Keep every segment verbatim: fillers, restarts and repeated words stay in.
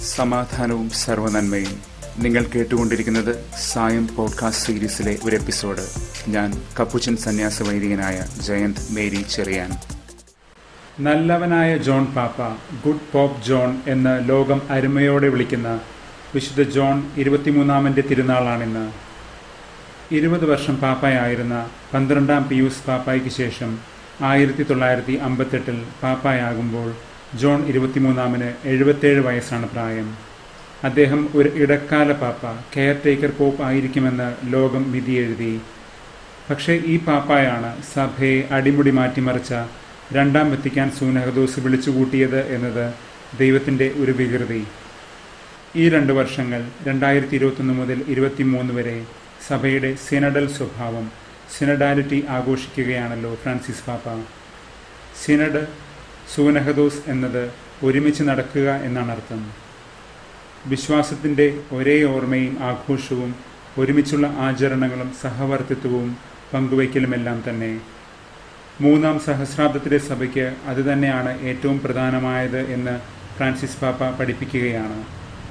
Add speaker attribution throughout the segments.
Speaker 1: സമാധാനവും സർവ്വനന്മയും. നിങ്ങൾ കേട്ടുകൊണ്ടിരിക്കുന്നത് സായം പോഡ്കാസ്റ്റ് സീരീസിലെ ഒരു എപ്പിസോഡ്. ഞാൻ കപ്പുച്ചൻ സന്യാസ വൈദികനായ ജയന്ത് മേരി ചെറിയാൻ. നല്ലവനായ ജോൺ പാപ്പ, ഗുഡ് പോപ്പ് ജോൺ എന്ന് ലോകം അരുമയോടെ വിളിക്കുന്ന വിശുദ്ധ ജോൺ ഇരുപത്തിമൂന്നാമൻ്റെ തിരുനാളാണിന്ന്. ഇരുപത് വർഷം പാപ്പായായിരുന്ന പന്ത്രണ്ടാം പിയൂസ് പാപ്പായ്ക്ക് ശേഷം ആയിരത്തി തൊള്ളായിരത്തി അമ്പത്തെട്ടിൽ പാപ്പായാകുമ്പോൾ ജോൺ ഇരുപത്തിമൂന്നാമന് എഴുപത്തേഴ് വയസ്സാണ് പ്രായം. അദ്ദേഹം ഒരു ഇടക്കാല പാപ്പ, കെയർ ടേക്കർ പോപ്പ് ആയിരിക്കുമെന്ന് ലോകം വിധിയെഴുതി. പക്ഷേ ഈ പാപ്പായാണ് സഭയെ അടിമുടി മാറ്റിമറിച്ച രണ്ടാം വത്തിക്കാൻ സൂനഹദോസ് വിളിച്ചുകൂട്ടിയത് എന്നത് ദൈവത്തിൻ്റെ ഒരു വികൃതി. ഈ രണ്ട് വർഷങ്ങൾ രണ്ടായിരത്തി ഇരുപത്തൊന്ന് മുതൽ ഇരുപത്തിമൂന്ന് വരെ സഭയുടെ സിനഡൽ സ്വഭാവം, സിനഡാലിറ്റി ആഘോഷിക്കുകയാണല്ലോ ഫ്രാൻസിസ് പാപ്പ. സിനഡ്, സൂനഹദോസ് എന്നത് ഒരുമിച്ച് നടക്കുക എന്നാണ് അർത്ഥം. വിശ്വാസത്തിൻ്റെ ഒരേ ഓർമ്മയും ആഘോഷവും ഒരുമിച്ചുള്ള ആചരണങ്ങളും സഹവർത്തിത്വവും പങ്കുവയ്ക്കലുമെല്ലാം തന്നെ. മൂന്നാം സഹസ്രാബ്ദത്തിലെ സഭയ്ക്ക് അതുതന്നെയാണ് ഏറ്റവും പ്രധാനമായത് എന്ന് ഫ്രാൻസിസ് പാപ്പ പഠിപ്പിക്കുകയാണ്.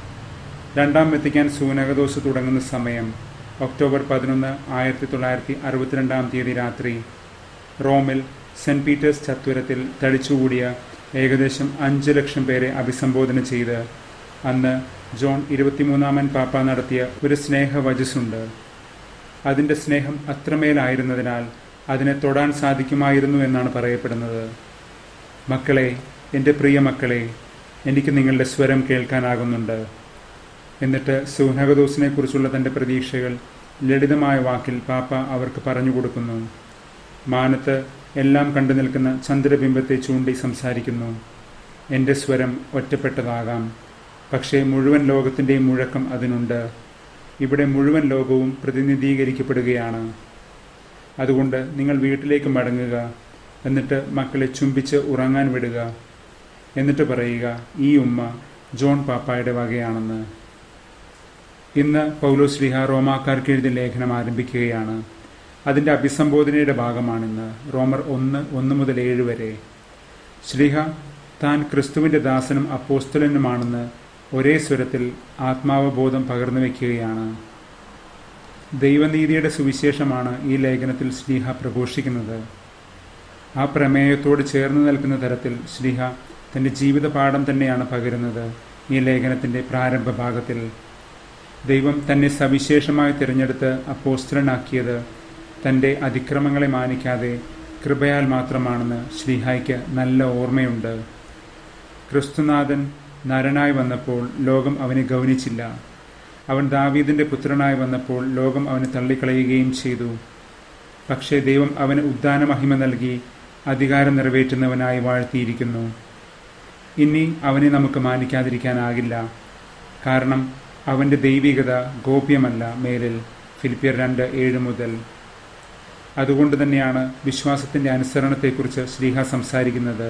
Speaker 1: രണ്ടാം വത്തിക്കാൻ സൂനഹദോസ് തുടങ്ങുന്ന സമയം ഒക്ടോബർ പതിനൊന്ന് ആയിരത്തി തൊള്ളായിരത്തി അറുപത്തിരണ്ടാം തീയതി രാത്രി റോമിൽ സെൻറ്റ് പീറ്റേഴ്സ് ചത്വരത്തിൽ തടിച്ചുകൂടിയ ഏകദേശം അഞ്ച് ലക്ഷം പേരെ അഭിസംബോധന ചെയ്ത് അന്ന് ജോൺ ഇരുപത്തിമൂന്നാമൻ പാപ്പ നടത്തിയ ഒരു സ്നേഹവചസ്സുണ്ട്. അതിൻ്റെ സ്നേഹം അത്രമേലായിരുന്നതിനാൽ അതിനെ തൊടാൻ സാധിക്കുമായിരുന്നു എന്നാണ് പറയപ്പെടുന്നത്. മക്കളെ, എൻ്റെ പ്രിയ മക്കളെ, എനിക്ക് നിങ്ങളുടെ സ്വരം കേൾക്കാനാകുന്നുണ്ട്. എന്നിട്ട് സൂനഹദോസിനെ കുറിച്ചുള്ള തൻ്റെ പ്രതീക്ഷകൾ ലളിതമായ വാക്കിൽ പാപ്പ അവർക്ക് പറഞ്ഞു കൊടുക്കുന്നു. മാനത്ത് എല്ലാം കണ്ടു നിൽക്കുന്ന ചന്ദ്രബിംബത്തെ ചൂണ്ടി സംസാരിക്കുന്നു. എൻ്റെ സ്വരം ഒറ്റപ്പെട്ടതാകാം, പക്ഷേ മുഴുവൻ ലോകത്തിൻ്റെയും മുഴക്കം അതിനുണ്ട്. ഇവിടെ മുഴുവൻ ലോകവും പ്രതിനിധീകരിക്കപ്പെടുകയാണ്. അതുകൊണ്ട് നിങ്ങൾ വീട്ടിലേക്ക് മടങ്ങുക, എന്നിട്ട് മക്കളെ ചുംബിച്ച് ഉറങ്ങാൻ വിടുക. എന്നിട്ട് പറയുക, ഈ ഉമ്മ ജോൺ പാപ്പായുടെ വകയാണെന്ന്. ഇന്ന് പൗലോസ്ലീഹ റോമാക്കാർക്ക് എഴുതിയ ലേഖനം ആരംഭിക്കുകയാണ്. അതിൻ്റെ അഭിസംബോധനയുടെ ഭാഗമാണിന്ന്. റോമർ ഒന്ന് ഒന്ന് മുതൽ ഏഴ് വരെ. ശ്ലീഹ താൻ ക്രിസ്തുവിൻ്റെ ദാസനും അപ്പോസ്തലനുമാണെന്ന് ഒരേ സ്വരത്തിൽ ആത്മാവബോധം പകർന്നു വയ്ക്കുകയാണ്. ദൈവനീതിയുടെ സുവിശേഷമാണ് ഈ ലേഖനത്തിൽ ശ്ലീഹ പ്രഘോഷിക്കുന്നത്. ആ പ്രമേയത്തോട് ചേർന്ന് നിൽക്കുന്ന തരത്തിൽ ശ്ലീഹ തൻ്റെ ജീവിത പാഠം തന്നെയാണ് പകരുന്നത് ഈ ലേഖനത്തിൻ്റെ പ്രാരംഭ ഭാഗത്തിൽ. ദൈവം തന്നെ സവിശേഷമായി തിരഞ്ഞെടുത്ത് അപ്പോസ്തലനാക്കിയത് തൻ്റെ അതിക്രമങ്ങളെ മാനിക്കാതെ കൃപയാൽ മാത്രമാണെന്ന് ശ്ലീഹായ്ക്ക് നല്ല ഓർമ്മയുണ്ട്. ക്രിസ്തുനാഥൻ നരനായി വന്നപ്പോൾ ലോകം അവനെ ഗൗനിച്ചില്ല. അവൻ ദാവീദിൻ്റെ പുത്രനായി വന്നപ്പോൾ ലോകം അവനെ തള്ളിക്കളയുകയും ചെയ്തു. പക്ഷേ ദൈവം അവന് ഉദ്ധാന മഹിമ നൽകി അധികാരം നിറവേറ്റുന്നവനായി വാഴ്ത്തിയിരിക്കുന്നു. ഇനി അവനെ നമുക്ക് മാനിക്കാതിരിക്കാനാകില്ല. കാരണം അവൻ്റെ ദൈവികത ഗോപ്യമല്ല മേലിൽ. ഫിലിപ്പിയർ രണ്ട് ഏഴ് മുതൽ. അതുകൊണ്ട് തന്നെയാണ് വിശ്വാസത്തിൻ്റെ അനുസരണത്തെക്കുറിച്ച് ശ്ലീഹ സംസാരിക്കുന്നത്.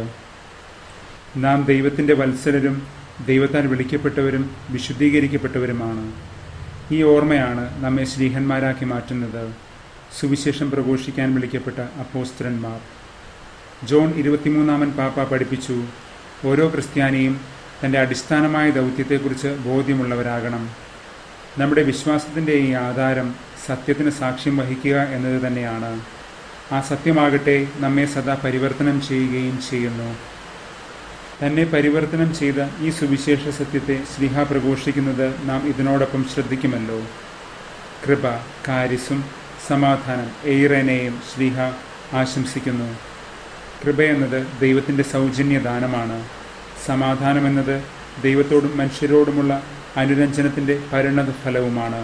Speaker 1: നാം ദൈവത്തിൻ്റെ വത്സലരും ദൈവത്താൽ വിളിക്കപ്പെട്ടവരും വിശുദ്ധീകരിക്കപ്പെട്ടവരുമാണ്. ഈ ഓർമ്മയാണ് നമ്മെ ശ്ലീഹന്മാരാക്കി മാറ്റുന്നത്, സുവിശേഷം പ്രഘോഷിക്കാൻ വിളിക്കപ്പെട്ട അപ്പോസ്തലന്മാർ. ജോൺ ഇരുപത്തിമൂന്നാമൻ പാപ്പ പഠിപ്പിച്ചു, ഓരോ ക്രിസ്ത്യാനിയും തൻ്റെ അടിസ്ഥാനമായ ദൗത്യത്തെക്കുറിച്ച് ബോധ്യമുള്ളവരാകണം. നമ്മുടെ വിശ്വാസത്തിൻ്റെ ഈ ആധാരം സത്യത്തിന് സാക്ഷ്യം വഹിക്കുക എന്നത് തന്നെയാണ്. ആ സത്യമാകട്ടെ നമ്മെ സദാ പരിവർത്തനം ചെയ്യുകയും ചെയ്യുന്നു. തന്നെ പരിവർത്തനം ചെയ്ത ഈ സുവിശേഷ സത്യത്തെ ശ്ലീഹ പ്രഘോഷിക്കുന്നത് നാം ഇതിനോടൊപ്പം ശ്രദ്ധിക്കുമല്ലോ. കൃപ, കാരിസും സമാധാനം എയ്റേനെയും ശ്ലീഹ ആശംസിക്കുന്നു. കൃപയെന്നത് ദൈവത്തിൻ്റെ സൗജന്യ ദാനമാണ്. സമാധാനമെന്നത് ദൈവത്തോടും മനുഷ്യരോടുമുള്ള അനുരഞ്ജനത്തിൻ്റെ പരിണത ഫലവുമാണ്.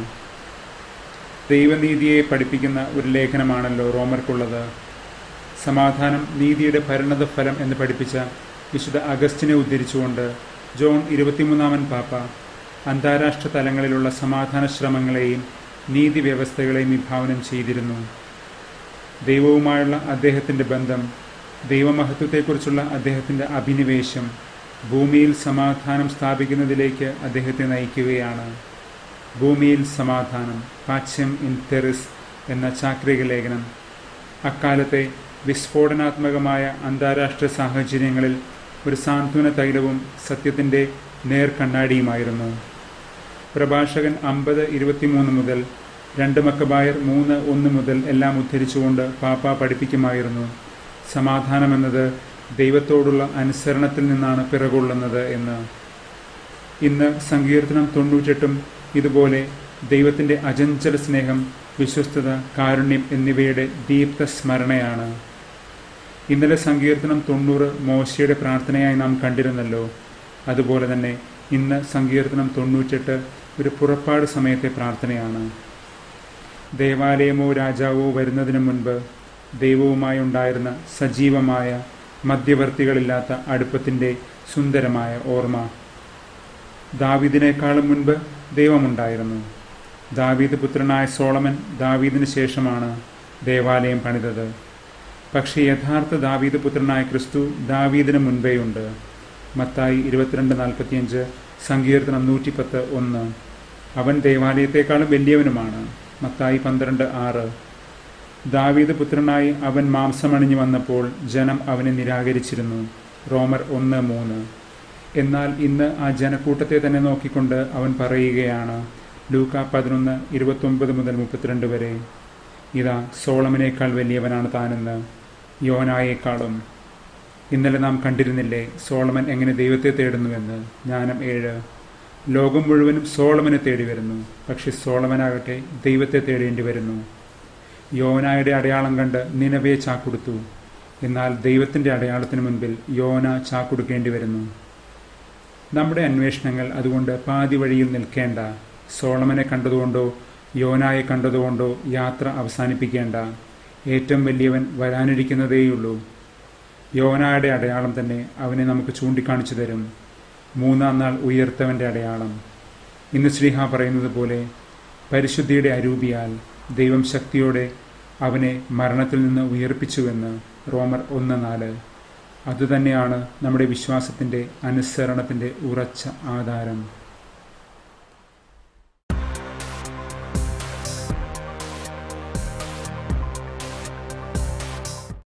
Speaker 1: ദൈവനീതിയെ പഠിപ്പിക്കുന്ന ഒരു ലേഖനമാണല്ലോ റോമർക്കുള്ളത്. സമാധാനം നീതിയുടെ പരിണത ഫലം എന്ന് പഠിപ്പിച്ച വിശുദ്ധ അഗസ്റ്റിനെ ഉദ്ധരിച്ചുകൊണ്ട് ജോൺ ഇരുപത്തിമൂന്നാമൻ പാപ്പ അന്താരാഷ്ട്ര തലങ്ങളിലുള്ള സമാധാന ശ്രമങ്ങളെയും നീതി വ്യവസ്ഥകളെയും വിഭാവനം ചെയ്തിരുന്നു. ദൈവവുമായുള്ള അദ്ദേഹത്തിൻ്റെ ബന്ധം, ദൈവമഹത്വത്തെക്കുറിച്ചുള്ള അദ്ദേഹത്തിൻ്റെ അഭിനിവേശം ഭൂമിയിൽ സമാധാനം സ്ഥാപിക്കുന്നതിലേക്ക് അദ്ദേഹത്തെ നയിക്കുകയാണ്. ഭൂമിയിൽ സമാധാനം, പാച്യം ഇൻ തെറിസ് എന്ന ചാക്രിക ലേഖനം അക്കാലത്തെ വിസ്ഫോടനാത്മകമായ അന്താരാഷ്ട്ര സാഹചര്യങ്ങളിൽ ഒരു സാന്ത്വന തൈലവും സത്യത്തിൻ്റെ നേർക്കണ്ണാടിയുമായിരുന്നു. പ്രഭാഷകൻ അമ്പത് ഇരുപത്തിമൂന്ന് മുതൽ രണ്ട് മക്കബായർ മൂന്ന് ഒന്ന് മുതൽ എല്ലാം ഉദ്ധരിച്ചുകൊണ്ട് പാപ്പ പഠിപ്പിക്കുമായിരുന്നു, സമാധാനമെന്നത് ദൈവത്തോടുള്ള അനുസരണത്തിൽ നിന്നാണ് പിറകൊള്ളുന്നത് എന്ന്. ഇന്ന് സങ്കീർത്തനം തൊണ്ണൂറ്റെട്ടും ഇതുപോലെ ദൈവത്തിൻ്റെ അചഞ്ചല സ്നേഹം, വിശ്വസ്തത, കാരുണ്യം എന്നിവയുടെ ദീപ്ത സ്മരണയാണ്. ഇന്നലെ സങ്കീർത്തനം തൊണ്ണൂറ് മോശയുടെ പ്രാർത്ഥനയായി നാം കണ്ടിരുന്നല്ലോ. അതുപോലെ തന്നെ ഇന്ന് സങ്കീർത്തനം തൊണ്ണൂറ്റെട്ട് ഒരു പുറപ്പാട് സമയത്തെ പ്രാർത്ഥനയാണ്. ദേവാലയമോ രാജാവോ വരുന്നതിന് മുൻപ് ദൈവവുമായി ഉണ്ടായിരുന്ന സജീവമായ മധ്യവർത്തികളില്ലാത്ത അടുപ്പത്തിൻ്റെ സുന്ദരമായ ഓർമ്മ. ദാവീദിനേക്കാളും മുൻപ് ദൈവമുണ്ടായിരുന്നു. ദാവീദ് പുത്രനായ സോളമൻ ദാവീദിന് ശേഷമാണ് ദേവാലയം പണിതത്. പക്ഷേ യഥാർത്ഥ ദാവീദ് പുത്രനായ ക്രിസ്തു ദാവീദിന് മുൻപേയുണ്ട്. മത്തായി ഇരുപത്തിരണ്ട് നാൽപ്പത്തിയഞ്ച്, സങ്കീർത്തനം നൂറ്റിപ്പത്ത് ഒന്ന്. അവൻ ദേവാലയത്തെക്കാളും വലിയവനുമാണ്. മത്തായി പന്ത്രണ്ട് ആറ്. ദാവീദ് പുത്രനായി അവൻ മാംസമണിഞ്ഞു വന്നപ്പോൾ ജനം അവനെ നിരാകരിച്ചിരുന്നു. റോമർ ഒന്ന് മൂന്ന്. എന്നാൽ ഇന്ന് ആ ജനക്കൂട്ടത്തെ തന്നെ നോക്കിക്കൊണ്ട് അവൻ പറയുകയാണ്, ലൂക്ക പതിനൊന്ന് ഇരുപത്തൊമ്പത് മുതൽ മുപ്പത്തിരണ്ട് വരെ, ഇതാ സോളമനേക്കാൾ വലിയവനാണ് താനെന്ന്, യോനായേക്കാളും. ഇന്നലെ നാം കണ്ടിരുന്നില്ലേ സോളമൻ എങ്ങനെ ദൈവത്തെ തേടുന്നുവെന്ന്. ജ്ഞാനം ഏഴ്. ലോകം മുഴുവനും സോളമനെ തേടി വരുന്നു, പക്ഷെ സോളമനാകട്ടെ ദൈവത്തെ തേടേണ്ടി വരുന്നു. യോനായുടെ അടയാളം കണ്ട് നിനവയെ ചാക്കുടുത്തു, എന്നാൽ ദൈവത്തിൻ്റെ അടയാളത്തിന് മുൻപിൽ യോന ചാക്കുടുക്കേണ്ടി വരുന്നു. നമ്മുടെ അന്വേഷണങ്ങൾ അതുകൊണ്ട് പാതി വഴിയിൽ നിൽക്കേണ്ട. സോളമനെ കണ്ടതുകൊണ്ടോ യോനായെ കണ്ടതുകൊണ്ടോ യാത്ര അവസാനിപ്പിക്കേണ്ട. ഏറ്റവും വലിയവൻ വരാനിരിക്കുന്നതേയുള്ളൂ. യോനായുടെ അടയാളം തന്നെ അവനെ നമുക്ക് ചൂണ്ടിക്കാണിച്ചു തരും. മൂന്നാം നാൾ ഉയർത്തവൻ്റെ അടയാളം. ഇന്ന് ശ്രീഹ പറയുന്നത് പോലെ പരിശുദ്ധിയുടെ അരൂപിയാൽ ദൈവം ശക്തിയോടെ അവനെ മരണത്തിൽ നിന്ന് ഉയർപ്പിച്ചുവെന്ന് റോമർ ഒന്ന് നാല്. അതുതന്നെയാണ് നമ്മുടെ വിശ്വാസത്തിൻ്റെ അനുസരണത്തിൻ്റെ ഉറച്ച ആധാരം.